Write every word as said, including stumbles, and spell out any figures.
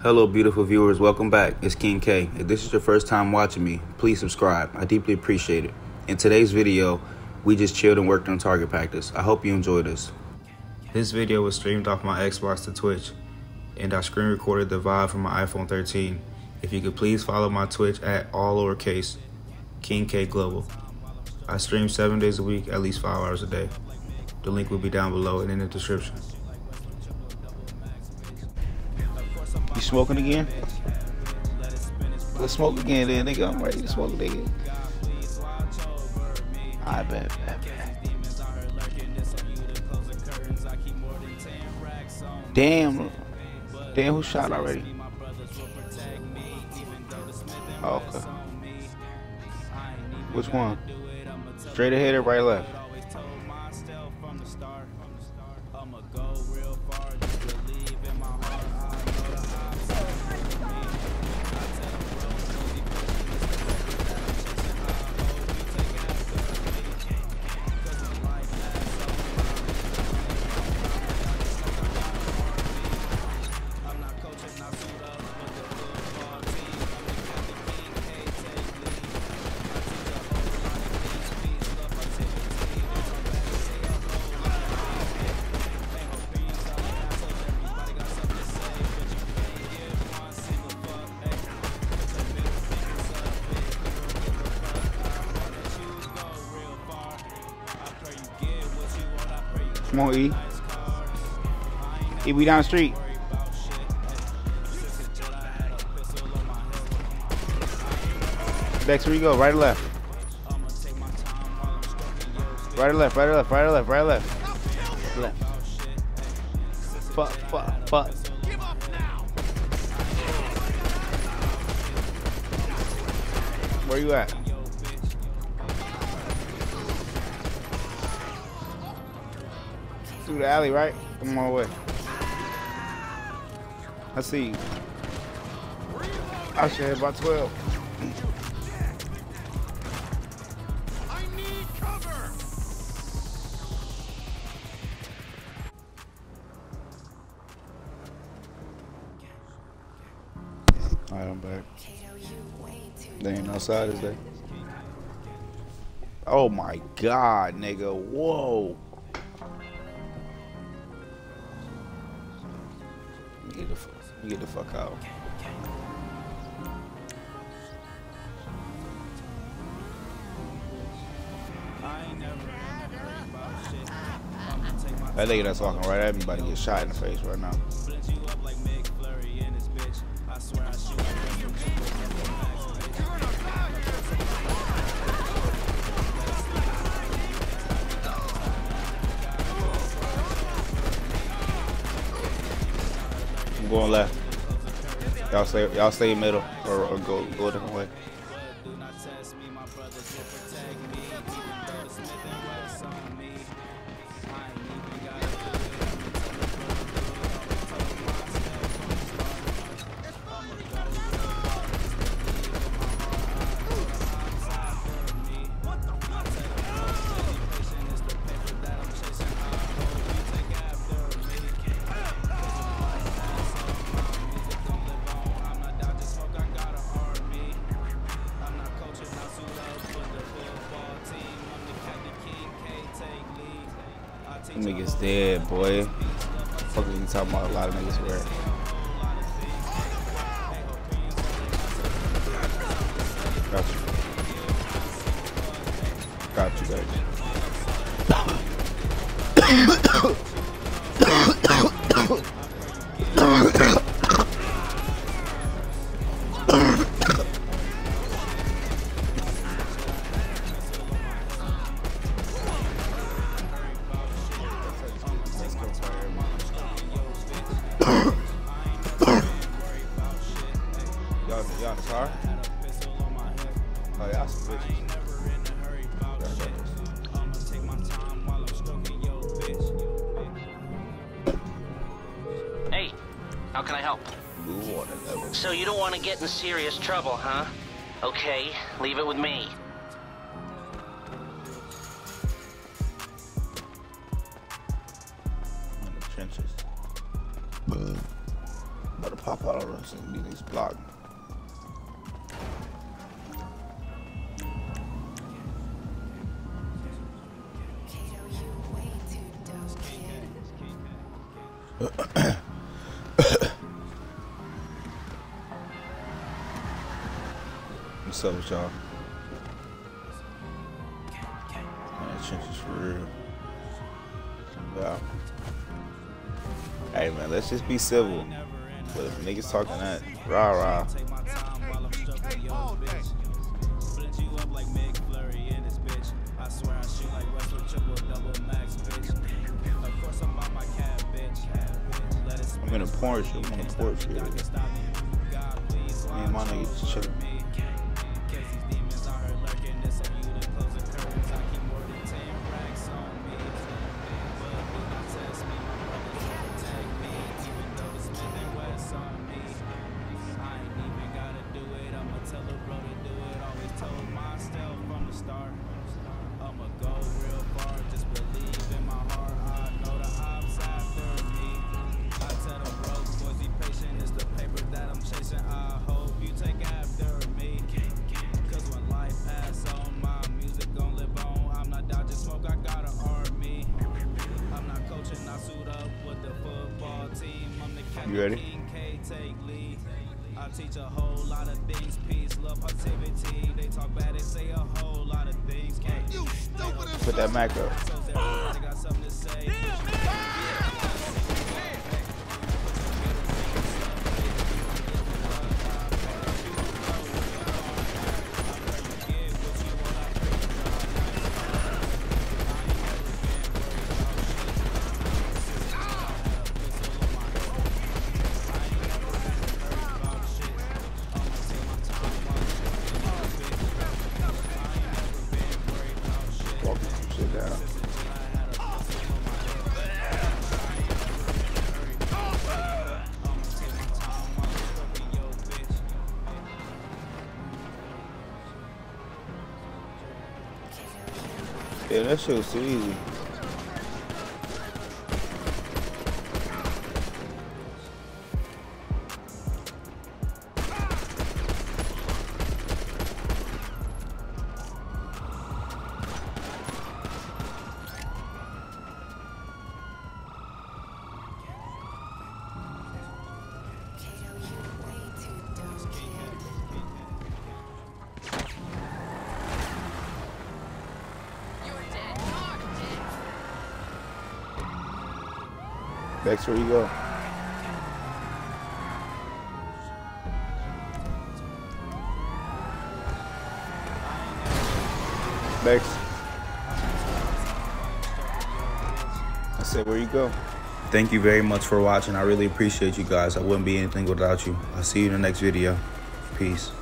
Hello beautiful viewers, welcome back. It's King K. If this is your first time watching me, please subscribe. I deeply appreciate it. In today's video, we just chilled and worked on target practice. I hope you enjoy this. This video was streamed off my Xbox to Twitch, and I screen recorded the V O D from my iPhone thirteen. If you could please follow my Twitch at all lowercase, King K Global. I stream seven days a week, at least five hours a day. The link will be down below and in the description. You smoking again? Let's smoke again then, nigga. I'm ready to smoke again. I bet, bet, bet. Damn. Damn, who shot already? Oh, okay. Which one? Straight ahead or right left? Come on, E. E, we down the street. Bex, where you go? Right or left? Right or left? Right or left? Right or left? Right or left? Left. Fuck, fuck, fuck. Where you at? Through the alley, right? Come on way. I see you. I should have about twelve. I need cover. Alright, I'm back. They ain't outside, is they? Oh my god, nigga. Whoa. Get the, get the fuck out. That nigga that's walking right at me about to get shot in the face right now. I'm going left. Y'all stay, y'all stay middle, or, or go go a different way. Niggas dead, boy. Fuck are you talking about? A lot of niggas were. Got you. Got you, guys. Y'all in the car? Oh, y'all some bitches. Hey, how can I help? So you don't want to get in serious trouble, huh? Okay, leave it with me. In the trenches. Boom. About to pop out. Auto Wrestling beat this block. What's up with y'all? Man, trenches for real. Yeah. Hey man, let's just be civil. But if niggas talking that rah rah. I'm in a Porsche. I'm on a Porsche here. Me and my niggas just chilling. You ready? I teach a whole lot of things, peace, love, positivity. They talk bad, they say a whole lot of things. You stupid. Put that Mac up. Yeah, that shit was too easy. Bex, where you go? Bex. I said, where you go? Thank you very much for watching. I really appreciate you guys. I wouldn't be anything without you. I'll see you in the next video. Peace.